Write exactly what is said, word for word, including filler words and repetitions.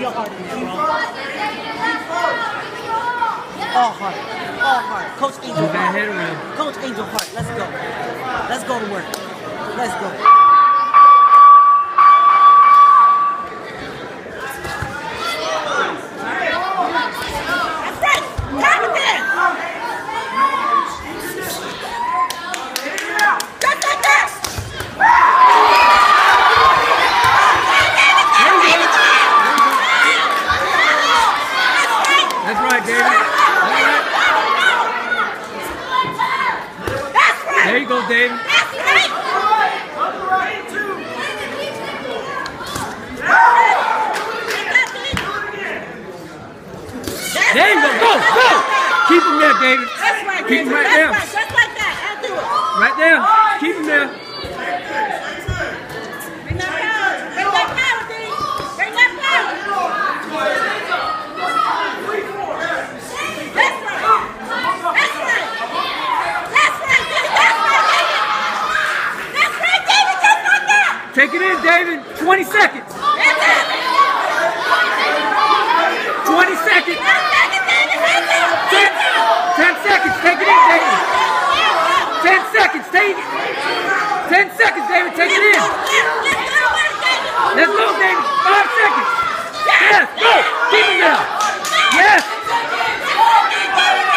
real hard in there, bro. All heart. All heart. Coach Angel Hart. Coach Angel Hart. Let's go. Let's go to work. Let's go. There you go, David. That's right. There you go. Go, go. Keep him there, David. That's right, Keep him right That's there. Right. Just like that. I'll do it. Right there. Keep him there. Bring that power. Bring that power, D. Bring that power. That's right. That's right. That's right, David. That's right, David. That's right, David. Just like that. Take it in, David. twenty seconds. That's it. twenty seconds. One second, David. That's it. ten, ten seconds. Take it in, David. ten seconds. Take it. ten seconds, David. Take it in. Let's go, David. five seconds. Yes. Go. Keep him there. Yes.